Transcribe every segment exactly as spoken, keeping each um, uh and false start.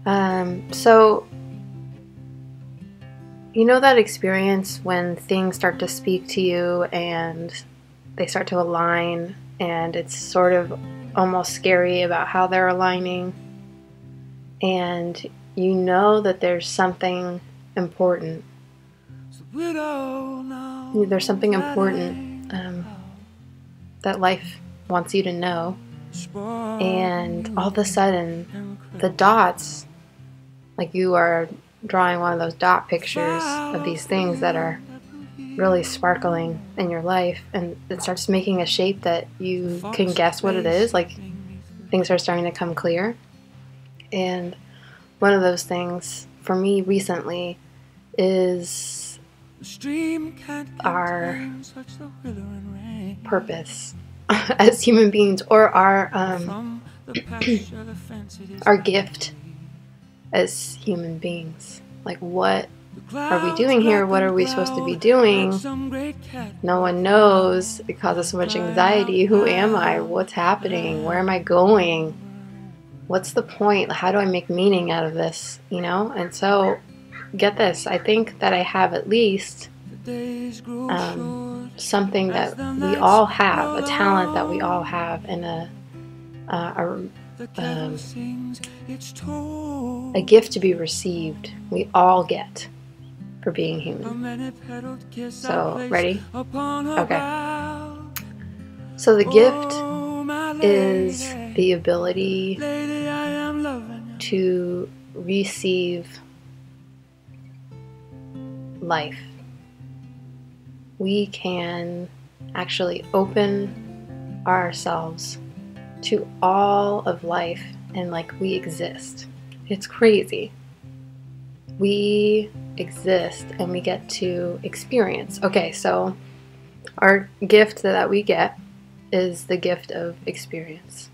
Um, so, you know that experience when things start to speak to you and they start to align, and it's sort of almost scary about how they're aligning, and you know that there's something important. There's something important um, that life wants you to know, and all of a sudden the dots, like you are drawing one of those dot pictures of these things that are really sparkling in your life, and it starts making a shape that you can guess what it is. Like things are starting to come clear. And one of those things for me recently is our purpose as human beings, or our um, our gift as human beings. Like, what are we doing here? What are we supposed to be doing? No one knows. It causes so much anxiety. Who am I? What's happening? Where am I going? What's the point? How do I make meaning out of this? You know? And so, get this. I think that I have at least um, something that we all have, a talent that we all have, and a, uh, a um, a gift to be received. We all get for being human. So, ready? Okay. So the gift is the ability to receive life. We can actually open ourselves to all of life, and like we exist. It's crazy. We exist and we get to experience. Okay, so our gift that we get is the gift of experience.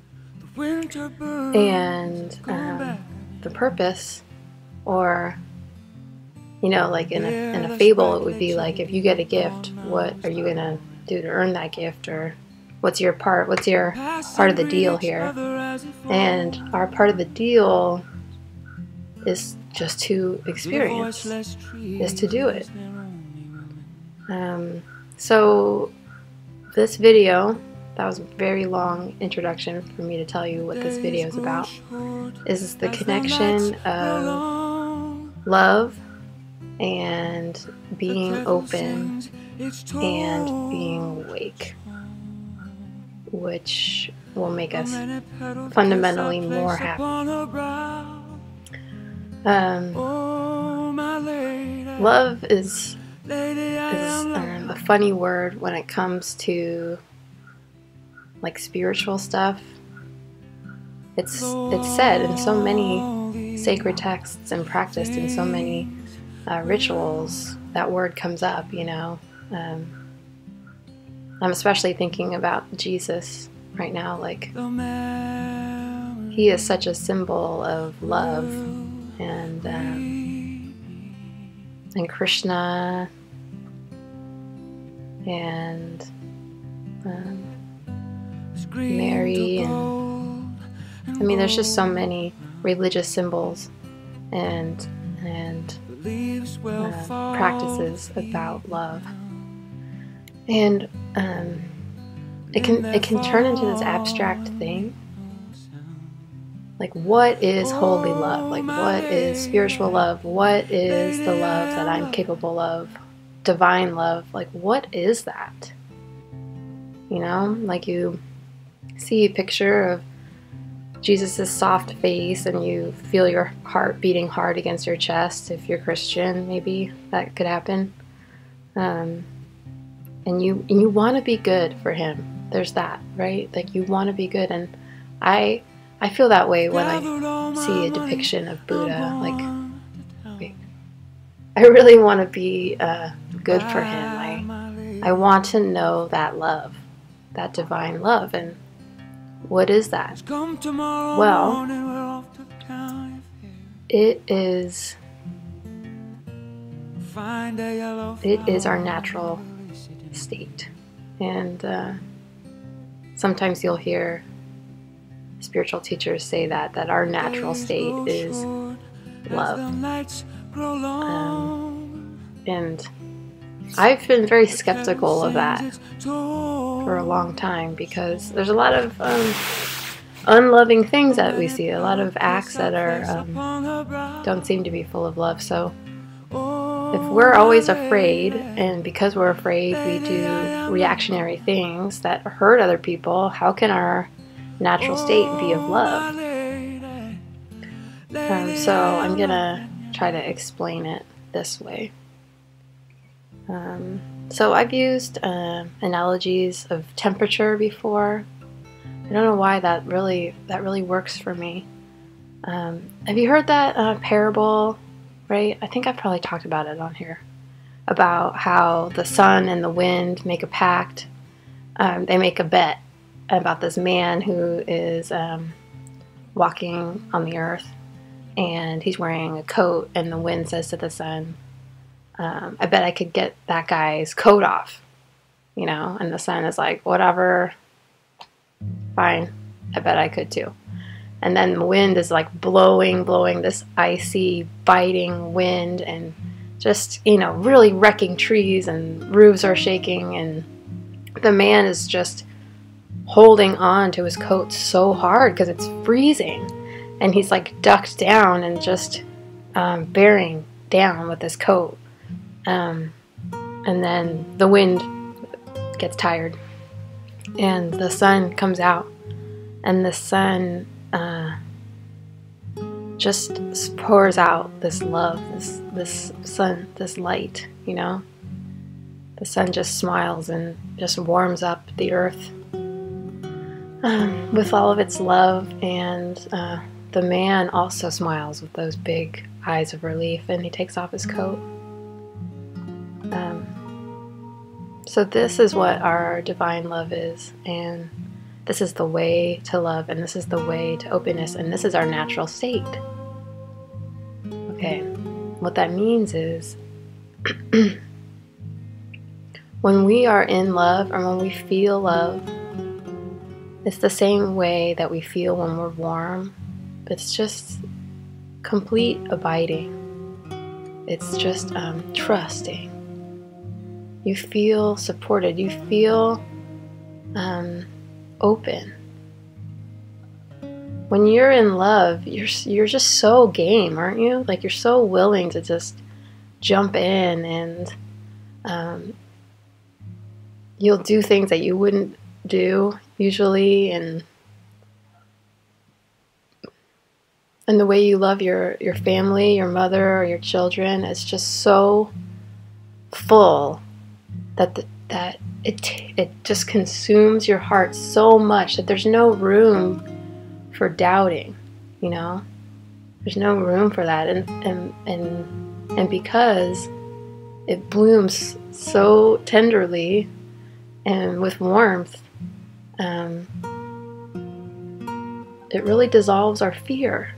And um, the purpose, or, you know, like in a, in a fable, it would be like, if you get a gift, what are you gonna do to earn that gift? Or what's your part? What's your part of the deal here? And our part of the deal is just to experience, is to do it. Um, so this video, that was a very long introduction for me to tell you what this video is about, is the connection of love and being open and being awake, which will make us fundamentally more happy. Um, love is, is um, a funny word when it comes to like spiritual stuff. It's it's said in so many sacred texts and practiced in so many uh, rituals. That word comes up, you know. Um, I'm especially thinking about Jesus right now. Like, he is such a symbol of love, and um, and Krishna, and um, Mary, and I mean, there's just so many religious symbols and and uh, practices about love, and um, it can it can turn into this abstract thing. Like, what is holy love? Like, what is spiritual love? What is the love that I'm capable of? Divine love? Like, what is that? You know, like you see a picture of Jesus' soft face and you feel your heart beating hard against your chest. If you're Christian, maybe that could happen. Um, and you and you want to be good for him. There's that, right? Like, you want to be good. And I I feel that way when I see a depiction of Buddha. Like, wait, I really want to be uh, good for him. I I want to know that love, that divine love. And what is that? Well, it is it is our natural state. And uh, sometimes you'll hear spiritual teachers say that, that our natural state is love. Um, and I've been very skeptical of that for a long time, because there's a lot of um, unloving things that we see, a lot of acts that are um, don't seem to be full of love. So if we're always afraid, and because we're afraid we do reactionary things that hurt other people, how can our natural state be of love? Um, so I'm gonna try to explain it this way. Um, so I've used uh, analogies of temperature before. I don't know why that really that really works for me. Um, have you heard that uh, parable? Right? I think I've probably talked about it on here, about how the sun and the wind make a pact. Um, they make a bet about this man who is um, walking on the earth, and he's wearing a coat, and the wind says to the sun, um, I bet I could get that guy's coat off, you know, and the sun is like, whatever, fine, I bet I could too. And then the wind is like blowing, blowing this icy, biting wind, and just, you know, really wrecking trees, and roofs are shaking, and the man is just holding on to his coat so hard because it's freezing, and he's like ducked down and just um, bearing down with his coat. Um, and then the wind gets tired, and the sun comes out, and the sun uh, just pours out this love, this this sun, this light, you know. The sun just smiles and just warms up the earth um, with all of its love, and uh, the man also smiles with those big eyes of relief, and he takes off his coat. Um, so this is what our divine love is, and this is the way to love, and this is the way to openness, and this is our natural state. Okay, what that means is when we are in love, or when we feel love, it's the same way that we feel when we're warm. It's just complete abiding. It's just um, trusting. You feel supported. You feel um, open. When you're in love, you're you're just so game, aren't you? Like, you're so willing to just jump in, and um, you'll do things that you wouldn't do usually, and and the way you love your your family, your mother, or your children, is just so full that the, that it it just consumes your heart so much that there's no room for doubting, you know. There's no room for that, and and and and because it blooms so tenderly and with warmth, um, it really dissolves our fear.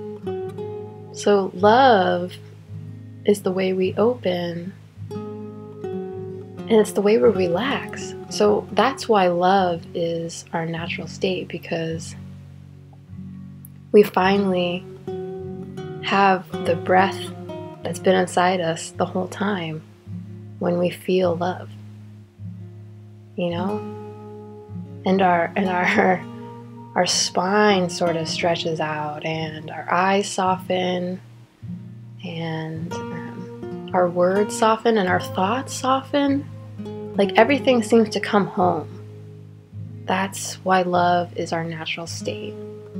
So love is the way we open, and it's the way we relax. So that's why love is our natural state, because we finally have the breath that's been inside us the whole time when we feel love, you know? And our and our our spine sort of stretches out, and our eyes soften, and um, our words soften, and our thoughts soften. Like, everything seems to come home. That's why love is our natural state.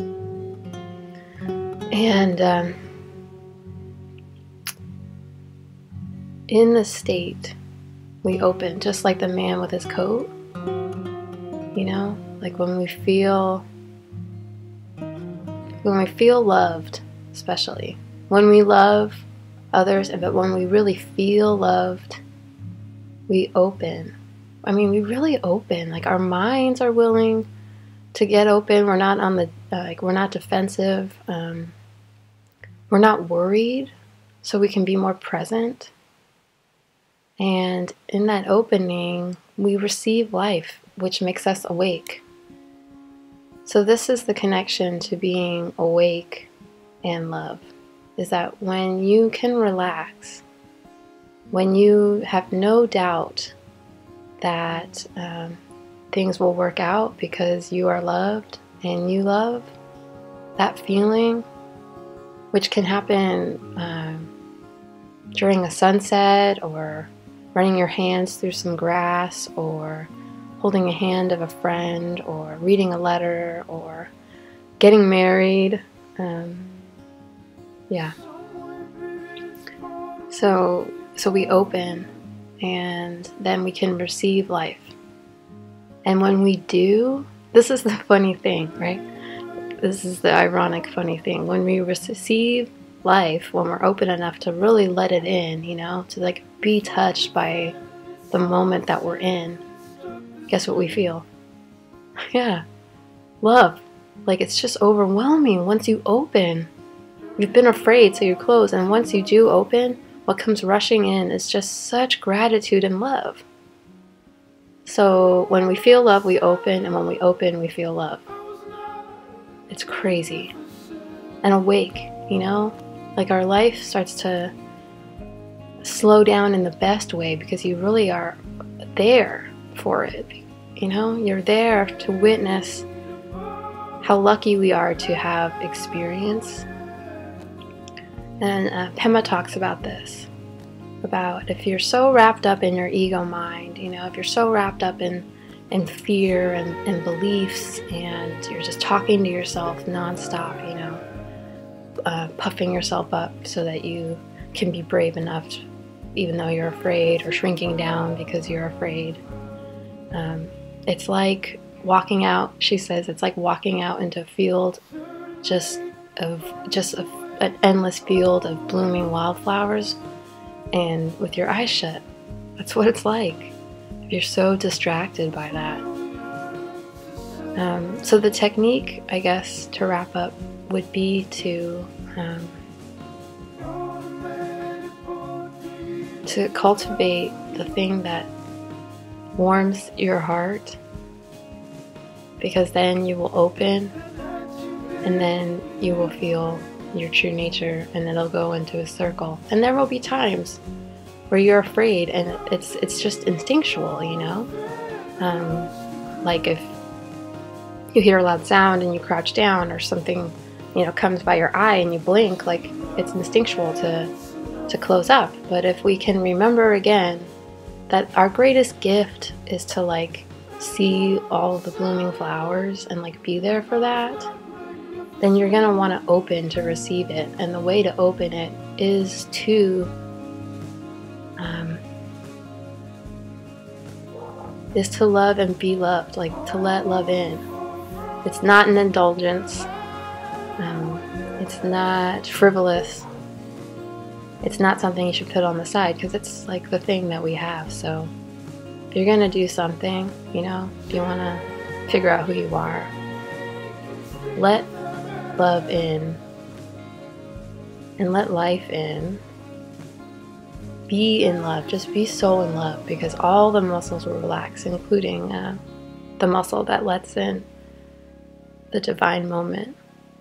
And um, in the state, we open, just like the man with his coat. You know, like when we feel, when we feel loved, especially when we love others, but when we really feel loved, we open. I mean, we really open. Like, our minds are willing to get open. We're not on the uh, like we're not defensive. Um, we're not worried, so we can be more present. And in that opening, we receive life, which makes us awake. So this is the connection to being awake and love, is that when you can relax, when you have no doubt that um, things will work out because you are loved and you love, that feeling, which can happen um, during a sunset, or running your hands through some grass, or holding a hand of a friend, or reading a letter, or getting married. Um, yeah. So, so we open, and then we can receive life. And when we do, this is the funny thing, right? This is the ironic funny thing. When we receive life, when we're open enough to really let it in, you know, to like be touched by the moment that we're in, guess what we feel? Yeah, love. Like, it's just overwhelming once you open. You've been afraid, so you close, and once you do open, what comes rushing in is just such gratitude and love. So when we feel love, we open, and when we open, we feel love. It's crazy. And awake, you know? Like, our life starts to slow down in the best way, because you really are there for it. You know, you're there to witness how lucky we are to have experience. And uh, Pema talks about this, about if you're so wrapped up in your ego mind, you know, if you're so wrapped up in, in fear and, and beliefs, and you're just talking to yourself nonstop, you know, uh, puffing yourself up so that you can be brave enough, to, even though you're afraid, or shrinking down because you're afraid. Um, it's like walking out, she says, it's like walking out into a field just of, just of an endless field of blooming wildflowers, and with your eyes shut. That's what it's like if you're so distracted by that. Um, so the technique, I guess, to wrap up would be to um, to cultivate the thing that warms your heart, because then you will open, and then you will feel your true nature, and it'll go into a circle. And there will be times where you're afraid, and it's it's just instinctual, you know? Um, like if you hear a loud sound and you crouch down, or something, you know, comes by your eye and you blink, like, it's instinctual to to close up. But if we can remember again that our greatest gift is to like see all of the blooming flowers and like be there for that, then you're gonna want to open to receive it. And the way to open it is to um, is to love and be loved, like to let love in. It's not an indulgence. Um, it's not frivolous. It's not something you should put on the side, because it's like the thing that we have. So if you're gonna do something, you know, if you want to figure out who you are, let love in, and let life in. Be in love. Just be so in love, because all the muscles will relax, including uh, the muscle that lets in the divine moment.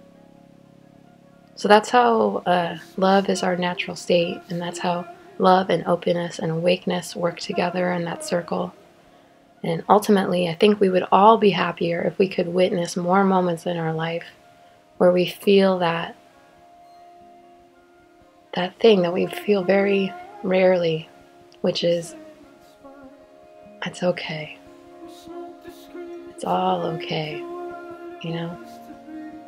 So that's how uh, love is our natural state, and that's how love and openness and awakeness work together in that circle. And ultimately, I think we would all be happier if we could witness more moments in our life where we feel that that thing that we feel very rarely, which is, it's okay. It's all okay, you know?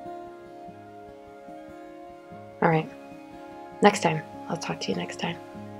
All right. Next time. I'll talk to you next time.